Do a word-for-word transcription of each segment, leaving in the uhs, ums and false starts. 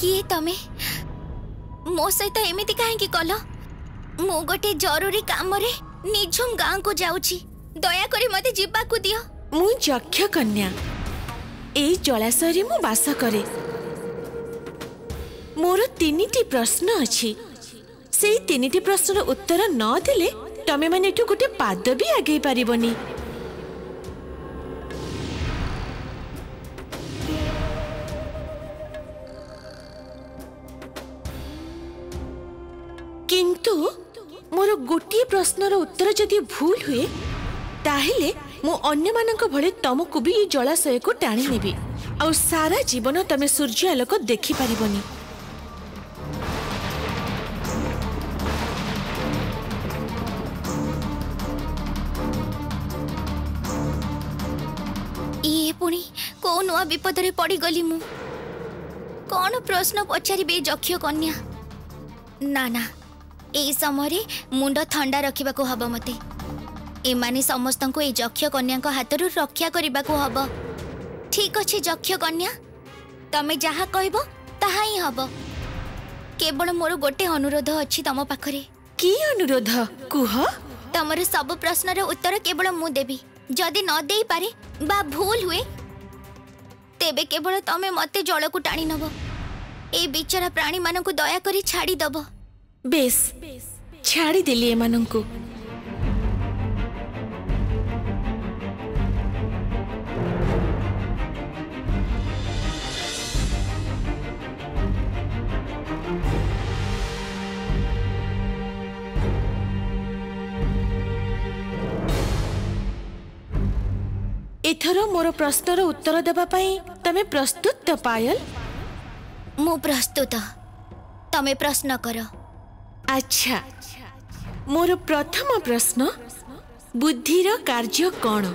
किए तमे मो सहित एमिति काहे कल मु गोटे जरूरी काम रे निझुम गाँ को जाउची दया करी मते जीवा को दियो। मु यक्ष कन्या ए जलाशय मु बास करे। मोर तीनिटी प्रश्न अछि से तीनिटी प्रश्नर उत्तर न देले तमे माने एठु गोटे पाद भी आगे पारिबनी। किंतु मोर गोटे प्रश्नर उत्तर जदि भूल हुए ताहेले मु अन्य मानक भले तुमको भी ये जलाशय को टाणी नेबी आ सारा जीवन तमे सूर्य आलोक देखि पारिबनी। ये पुणी को नुआ विपद रे पड़ी गली मु कौन प्रश्न पचारिबे यक्ष कन्या। ना ना ए समय मुंड ठंडा रखा हब मते एमाने समस्त को ए यक्ष कन्या हाथ रक्षा करने को हब। ठीक अच्छे यक्ष कन्या तमे जहा कहबो ताहा ही हब। केवल मोर गोटे अनुरोध अच्छी तम पाखरे। की अनुरोध कुह? तमर सब प्रश्नर उत्तर केवल मु देबी जदि न देई पारे बा भूल हुए तेबे केवल तमे मते जल को टाणी नब ए बिचारा प्राणी मानक दया करी छाड़ी दब। बेस छाड़ी देली एमानंकु। एथर मोर प्रश्नर उत्तर देबा पई तमे प्रस्तुत त पायल? मु प्रस्तुत तमे प्रश्न कर। अच्छा मोर प्रथम प्रश्न बुद्धिर कार्य कौन?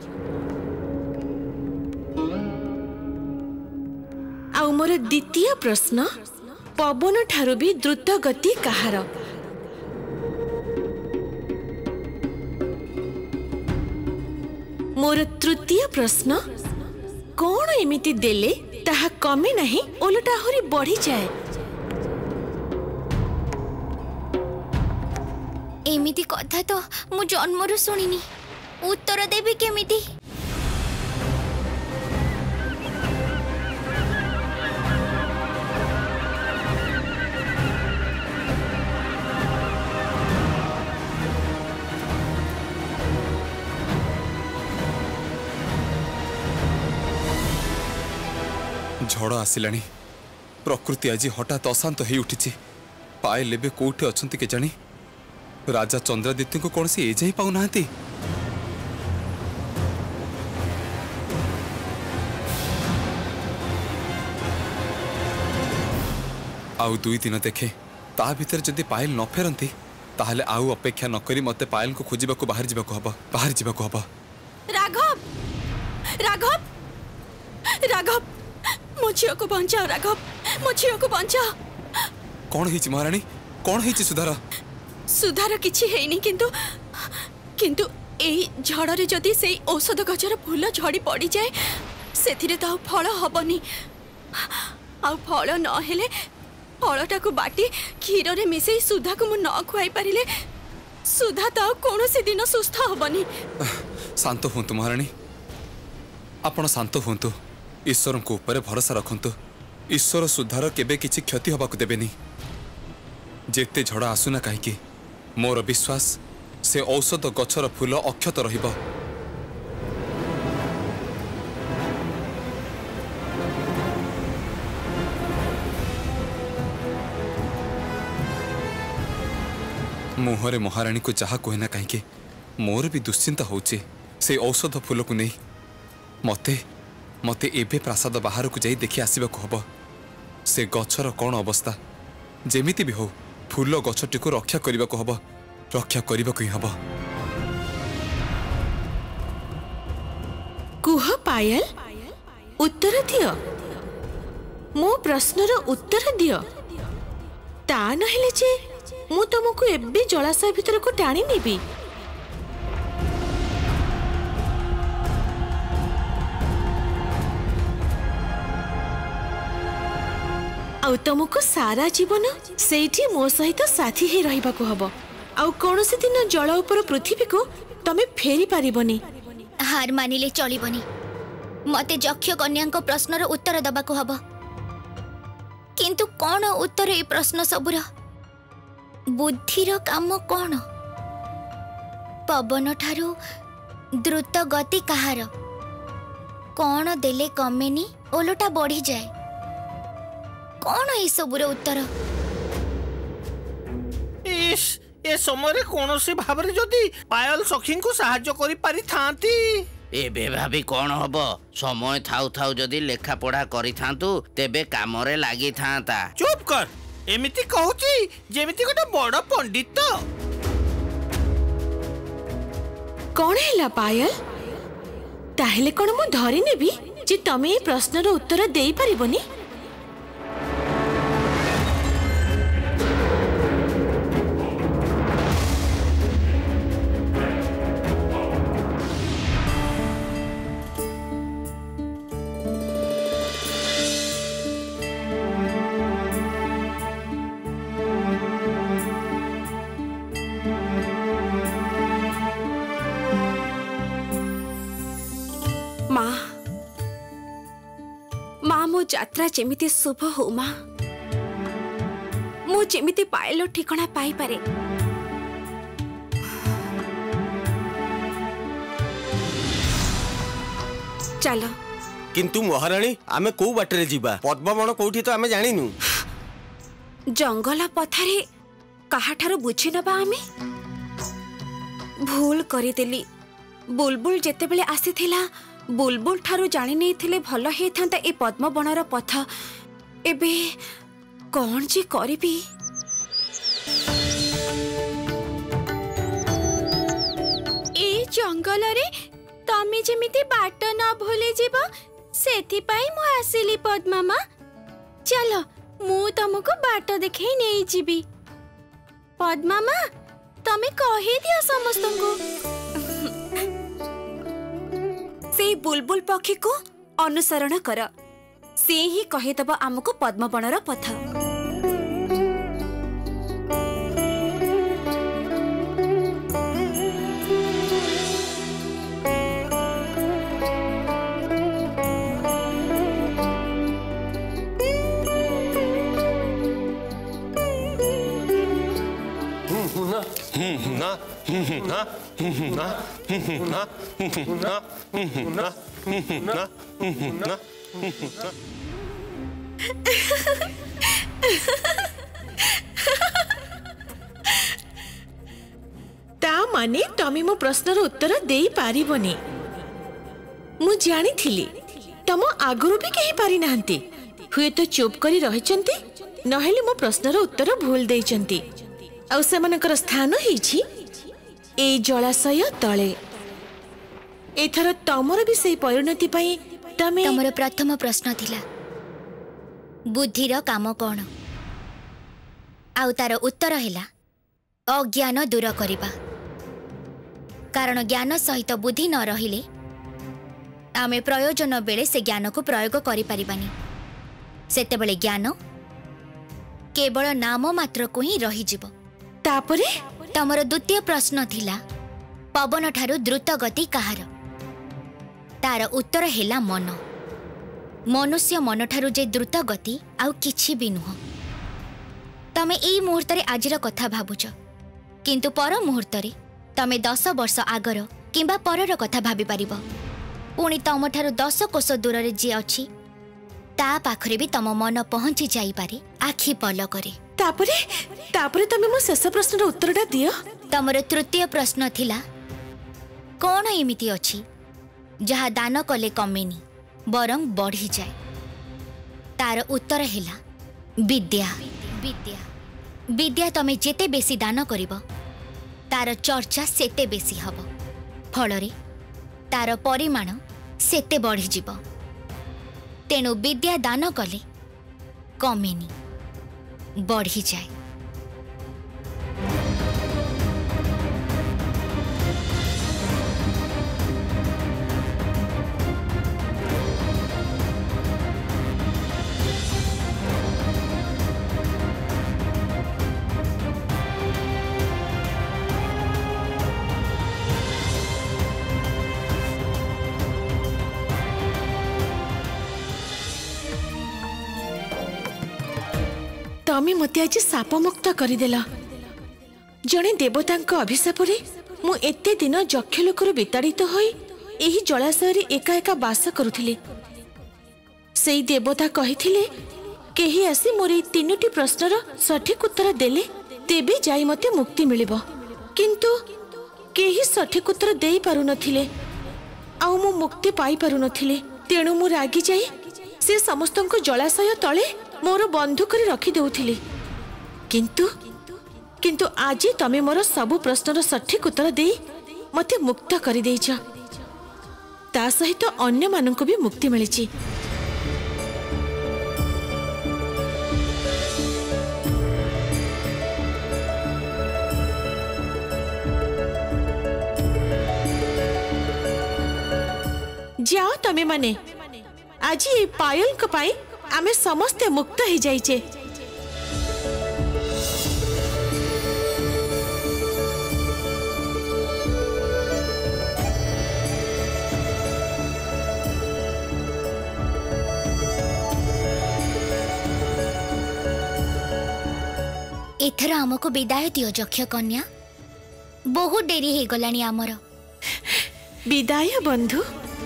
आ मोर द्वितीय प्रश्न पवन ठारू भी द्रुत गति कहार? मोर तृतीय प्रश्न कौन एमिति देले ताहा कमे नहीं ओलटा होरी बढ़ी जाए? एमिति कथा तो मु जन्मरु सुनिनी उत्तर देबी केमिति? झड़ आसिलानी प्रकृति आज हठात अशांत हो उठी। पाए लेबे कोठे अछंती के जानी राजा चंद्रादित्य को कौन सी एज ही पाऊ नाहंती। आउ दुई दिन देखे ता भीतर जदि पायल न फेरती ताहले आउ अपेक्षा न करी मते पायल को खोजिबा को बाहर जीवा को हबो बाहर जीवा को हबो। राघव राघव राघव मो झियो को बचाओ राघव मो झियो को बचाओ। कौन हिची महारानी कौन हिची सुधार? सुधार किछि हेनी किंतु किंतु एई झड़ रे जदी सेई औषध गजर फूल झड़ी पड़ी जाए सेथिरे तो फल हबनी। आ फल न हेले फलटा को बाटी क्षीर रे मिसई सुधा को मु न खुआई परिले सुधा तो कोनोसी दिन सुस्थ हबनी। शांत हुंतु महारानी आपण शांत हुंतु ईश्वर को ऊपर भरोसा रखंतु। ईश्वर सुधार केबे किछि क्षति हबा को देबेनी। जेते झड़ आसुना कहीं मोर विश्वास से औषध गछर फूल अक्षत रहिबो। मुहरे महारानी को जहा कहना कहीं मोर भी दुश्चिंता होचे से औषध फूल को नहीं। मते मते एबे प्रासाद बाहर को जाई देखि आसीबा को हबो से गछर कौन अवस्था। जेमिति भी हो फूल गछटी को रक्षा करने को हबो रक्षा करने को ही हबो। कुह पायल उत्तर दियो मो प्रश्नर उत्तर दियो ता नहेले जे मु तुमको एबे जलाशय भीतर को टाणी नेबी। आउ तुमको सारा जीवन सेठी मो सहित साथी ही रहिबा को हबो आउ कोनोसी दिन जल ऊपर पृथ्वी को तमे फेरी पारिबनी। हार मानिले चलिबनी। मते जक्ष कन्या प्रश्नर उत्तर दबा को हबो। किंतु कौन उत्तर ए प्रश्न सबुर? बुद्धिर काम कौन? पवन ठारू द्रुत गति कहार? कौन देले कमेनी ओलटा बढ़ी जाए? कौन ए सबुर उत्तर? इस ए समय कौन से भाव जदि पायल सखी को साहाय्य करि पारि थांती एबे भाभी कौन हब समय थाउ थाउ जदि लेखा पढ़ा करि थांतु तेबे कामरे लागि थांता। चुप कर एमिति कहूची जेमिति गोटे बड़ पंडित। कौन हैला पायल? ताहेले कौन मु धरि नेबी जे तमे ए प्रश्नर उत्तर देई परिबनी? माँ माँ मो यात्रा जेमिति शुभ हो माँ मो जेमिति पायल ठिकଣା पाई पारे। चलो किंतु महाराणी आमे को बाटरे जीवा पद्मवण कोठी तो आमे जानिनु। जंगल पथारे काहाठारो बुझी नबा आमे भूल करी देली। बुलबुल जेते बेले आसीथिला बुलबुल ठारू जानी नहीं थिले भल हे थांता ए पद्मवणर पथ। एबे कौन जी करिबी? ए जंगल रे तमे जेमिति बाट न भूली जीव सेथि पाई मु आसिली पद्मामा। चलो मु तुमको बाट देखै नै जीबी। पद्मामा तमे कहि दियो समस्त को से बुलबुल पक्षी को अनुसरण कर। से ही कहिदब आमको पद्मवणर पथ। ना ना ना ना ना ना ना ता माने तमे मो प्रश्नर उत्तर देई पारिबनी। मु जानी थिली तम आगुरु भी कहि पारि नाहंती। हुए तो चुप करी रहिचंती नहेले मो प्रश्नर उत्तर भूल देइचंती। आ सेमानकर स्थान हेछि ए जलाशय तळे। एथर तमर भी से परिणति पई तमे तमर प्रथम प्रश्न थिला बुद्धिर काम कौन? आउ तार उत्तर हैला अज्ञान दूर करिबा। कारण ज्ञान सहित बुद्धि न रहिले आमे प्रयोजन बेले से ज्ञान को प्रयोग करि परिबानी। सेते बेले ज्ञान केवल नाम मात्र को ही रही जीव। तापरे तमर द्वितीय प्रश्न थिला पवन ठारू द्रुत गति कहार? तार उत्तर हैला मन। मनुष्य मन ठारू जे द्रुत गति आउ किछि भी नुह। तमे एई मुहूर्त रे आजिर कथा भाबुछ किंतु पर मुहूर्त रे तमे दस वर्ष आगर किंबा परर कथा भाबी पारिब। पुणी तम ठारू दस कोस दूर रे जे अछि ता पाखरे भी तम मन पहुंची जाई पारे आखि पलकरे। तापरे तापरे तमे मो शेष प्रश्नर उत्तरटा दियो। तमर तृतीय प्रश्न थिला कौन एमिति अछि जहा दान कले कमेनी बरं बढ़ी जाए? तार उत्तर हैला विद्या। विद्या विद्या तमे जेते बेसी दान करिब तार चर्चा सेते बेसी हब। फलरे तार परिमाण सेते बढ़ी जीव। तेणु विद्या दान कले कमेनी बढ़ी जाए। तमे मते आज साप मुक्त करदेल। जड़े देवता अभिशाप मु एते दिन यक्ष लोकर विताड़ित होई एही जलाशय एका एका बास करुथिले। सेई देवता कहिथिले केही आसी मोर एई तीनोटी प्रश्नर सठिक उत्तर देले तेबे जाई मते मुक्ति मिलिबो। किंतु केही सठिक उत्तर देई पारु नथिले आउ मु मुक्ति पाई पारु नथिले। तेणु मु रागी जाई से समस्तंको जलाशय तळे मोर बंधु करी रखि देउथिले। किंतु किंतु आज तमे मोर सब प्रश्नर सठिक उत्तर देई मते मुक्त करि देइछ। ता सहित अन्य माननको भी मुक्ति मिलिछि। जाओ तमे माने आज ये पायल को पाई आमे समस्ते मुक्त ही जाइछे। एथर आमको विदाय दियो यक्ष कन्या, बहुत डेरी हे गलानी आमर। विदाय बंधु।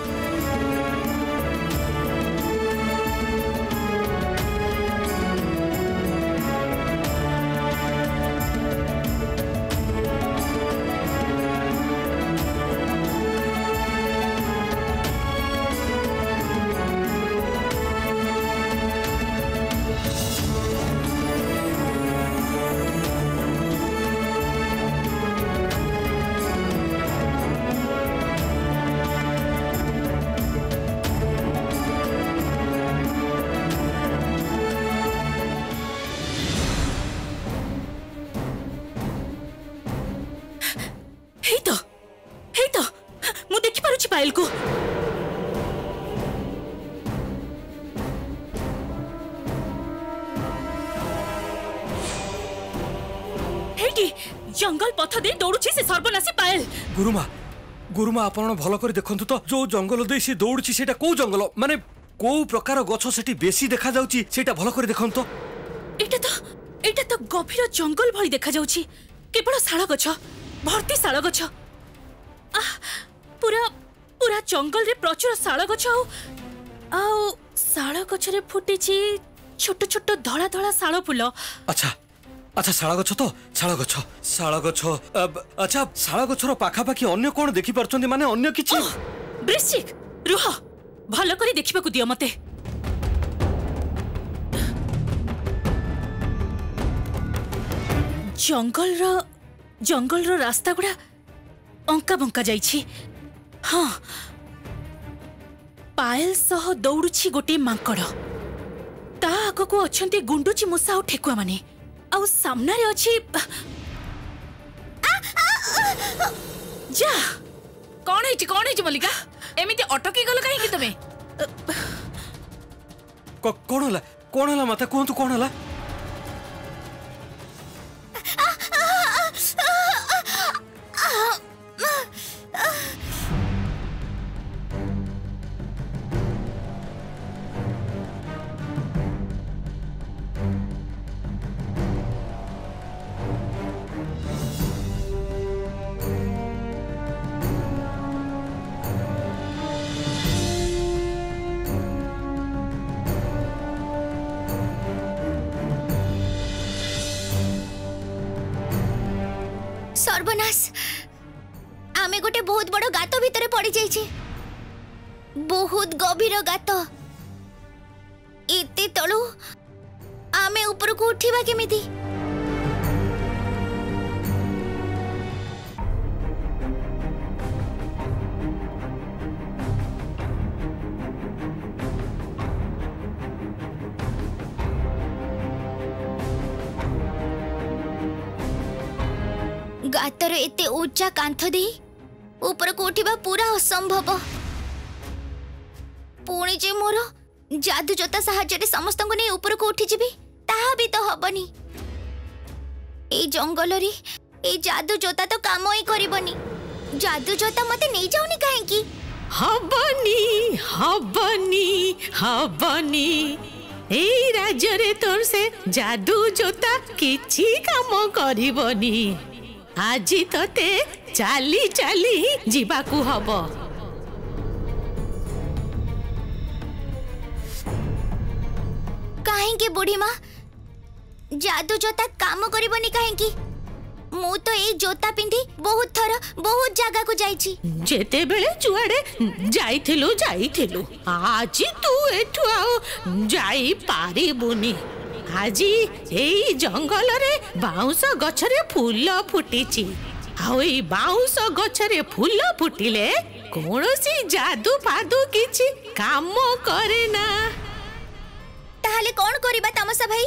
पायल को जंगल पथ दे दौड़ुची से सर्वनाशी पायल। गुरुमा गुरुमा आपण भल कर देखंतु तो जो जंगल दे से दौड़ुची सेटा को जंगल माने को प्रकार गछ सेठी बेसी देखा जाउची सेटा भल कर देखंतु। एटा तो एटा तो गभीर जंगल भली देखा जाउची। केवल शाल गछ भर्ती शाल गछ। आ पूरा पूरा जंगल रे प्रचुर शाल गछ आ शाल गछ रे फुटिची छोट छोट धड़ा धड़ा शाल फूल। अच्छा अच्छा शाल गछ तो शाल गछ शाल गछ अच्छा शाल गछर पाखा पाखी अन्य कोन देखि परछन्ती माने अन्य किछि। वृश्चिक रुह भलो करी देखिबा को दियो मते। जंगल रो जंगल रो रास्ता गुडा अंका बंका जाइछि। हाँ पायल सह दौड़ुछि गोटे मांकड़। ता आगको अछंती गुंडुची मूसा और ठेकुआ माने आउ सामना रे अछि जा कोन है कोन है मल्लिका एमिति अटकी गलो काहे कि तमे कोन हला कोन हला माता कोन तू कोन हला। सर्वनाश आमे गोटे बहुत बड़ गात भितरे पड़ी जाइछे। बहुत गभीर गात। एते तळु आमे ऊपर को उठिबा केमिति। गातर एते ऊंचा कांथ दे ऊपर को उठिबा पूरा असंभव। पुणी जे मोर जादू जोता साहाय्य समस्त को नहीं ऊपर को उठी जीवी ताहा भी तो हबनी। ए जंगल रे ए जादू जोता तो काम ही करबनी। जादू जोता मते नहीं जाउनी काहे की। हबनी हबनी हबनी एई राज्य तोर से जादू जोता किछि काम करिबनी। आज तते चाली चाली जीवाकू हबो। काहेंके बुढ़ी माँ जादू जोता काम करिबनी काहेंकी? मु तो ए जोता पिंधी बहुत थर बहुत जगह को जाईची। जेते बेले चुआड़े जाइथिलु जाइथिलु आज तू एठु आओ जाई पारिबुनी। आज एई जंगल रे बाउंस गछरे फूल फुटिची। आउ एई बाउंस गछरे फूल फुटिले कोनोसी जादू फादू किछि काम करे ना। ताहले कौन करिबा तामसा भाई?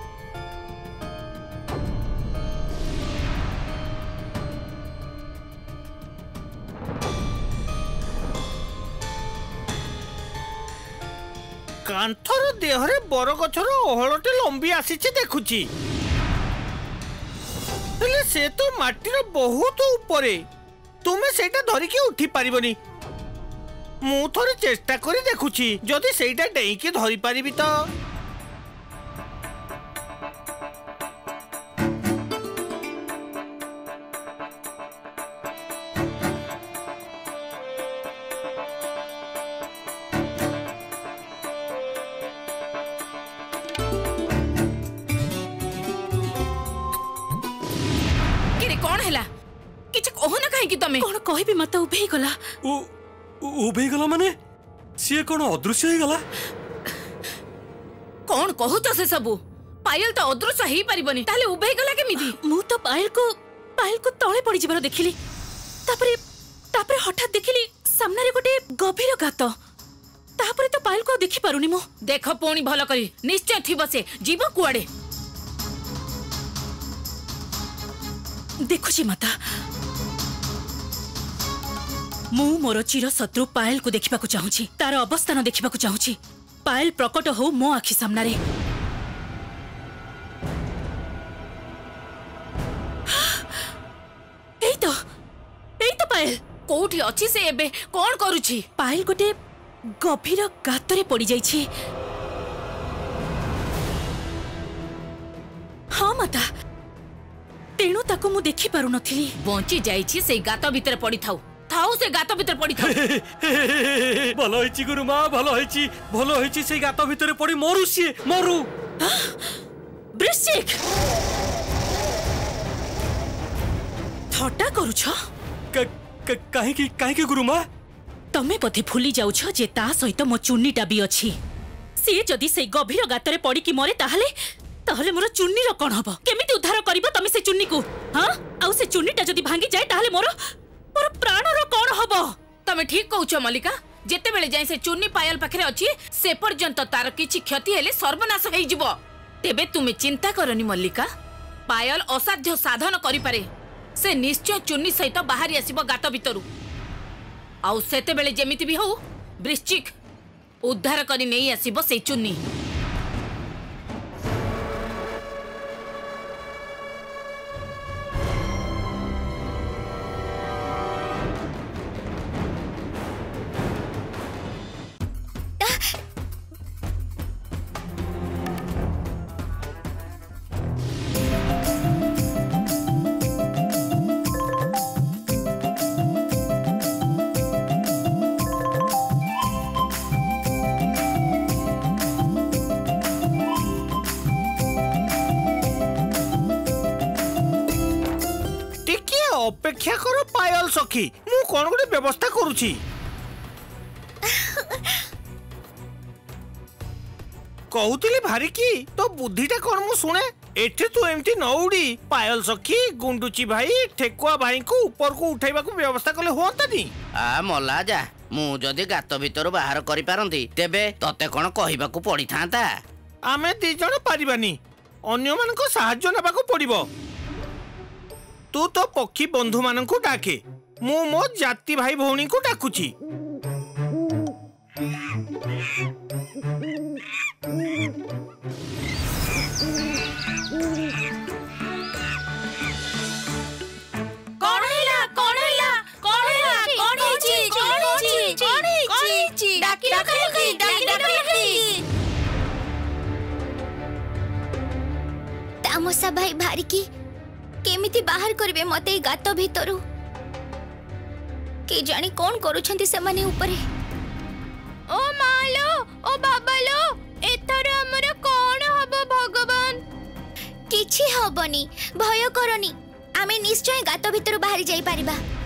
कांथर देहरे बर गछर ओहळटे लंबी आसीचे देखुची। हेले से तो माटीर बहुत ऊपरे तुमे सेटा धरि के उठी पारिबनी। मु थोरे चेष्टा करी देखुची जदि सेटा डेई के धरि पारिबी तो। कौन हैला किछ कहो ना काहे कि तमे कोन कहबी मत उभे गला। उ उभे गला माने सिए कोन अदृश्य हे गला? कौन कहू तो से सब पायल तो अदृश्य ही परिबनी ताले उभे गला केमिति? मु तो पायल को पायल को तळे पड़ी जिबार देखिली। तापरे तापरे हठात देखिली सामने रे गोटे गभीर गात। तापरे तो पायल को देखि पारुनी मु। देखो पोणी भलो करी निश्चय थी बसे जीव कुआडे। देखुची माता मु मोर चिर शत्रु पायल को देखा चाहूची। तार अवस्थान देखा चाहूची। पायल प्रकट हो मो आखि सामना रे। एई तो एई तो पायल कोठी अछि से एबे कोन करूची? पायल गोटे गभीर गातरे पड़ी जाईची। हाँ माता तेणु ताको मु देखि पारु नथिली। बंची जाईची से गात भीतर पड़ी थाउ थाउ से गात भीतर पड़ी थाउ। भलो होईची गुरुमा भलो होईची भलो होईची से गात भीतर पड़ी मरु सिए मरु। वृश्चिक थट्टा करूछ? काहे की काहे की गुरुमा? तमे पथे भूली जाउछ जे ता सहित मो चुन्नीटा भी अछि। से जदी से गभीर गातरे पड़ी कि मरे ताहले ताहले मोर चुन्नी रो कोन हबो? केमिति उद्धार करबो तमे से चुन्नी को? हां आउ से चुन्नीटा जदी भांगी जाय ताहले मोर मोर प्राण रो कोन हबो? तमे ठीक कहउछ मल्लिका। जेते बेले जाय से चुन्नी पायल पाखरे अछि से पर्यंत तार किछि क्षति हेले सर्वनाश हेइ जिवो। तेबे तुमे चिंता करनी मल्लिका। पायल असाध्य साधन करि पारे। से निश्चय चुन्नी सहित बाहरी आसीबो गात भीतरु। आउ सेते बेले जेमिति भी हो वृश्चिक उद्धार करि नेई आसीबो से चुन्नी। अपेक्षा करो पायल सखी मु कोन गोटे व्यवस्था करूची। कहूतिली भारी की तो बुद्धिटा कोन मु सुने। एठे तू एमती न उड़ी पायल सखी गुंडुची भाई ठेकुआ भाई को ऊपर को उठाइबा को व्यवस्था करले होतानी। आ मला जा मु जदी गात भीतर बाहर करि पारंती तेबे तते कोन कहिबा को पड़ी थांता। आमे दी जण पारिबानी अन्य मान को सहाय्य नेबा को पड़िबो। तू तो पक्षी बंधु मान को डाके मु मो जाति भाई भौणी को डाकुची। ମୂଷା ଭାଇ ଭାରିକି କେମିତି ବାହାର କରିବେ ମତେ ଏଇ ଗାତ ଭିତରୁ? କେ ଜାଣି କଣ କରୁଛନ୍ତି ସେମାନେ ଉପରେ? ଓ ମାଲୋ ଓ ବାବାଲୋ, ଏଥର ଆମର କଣ ହବ ଭଗବାନ? କିଛି ହବନି, ଭୟ କରନି। ଆମେ ନିଶ୍ଚୟ ଗାତ ଭିତରୁ ବାହାରି ଯାଇ ପାରିବା।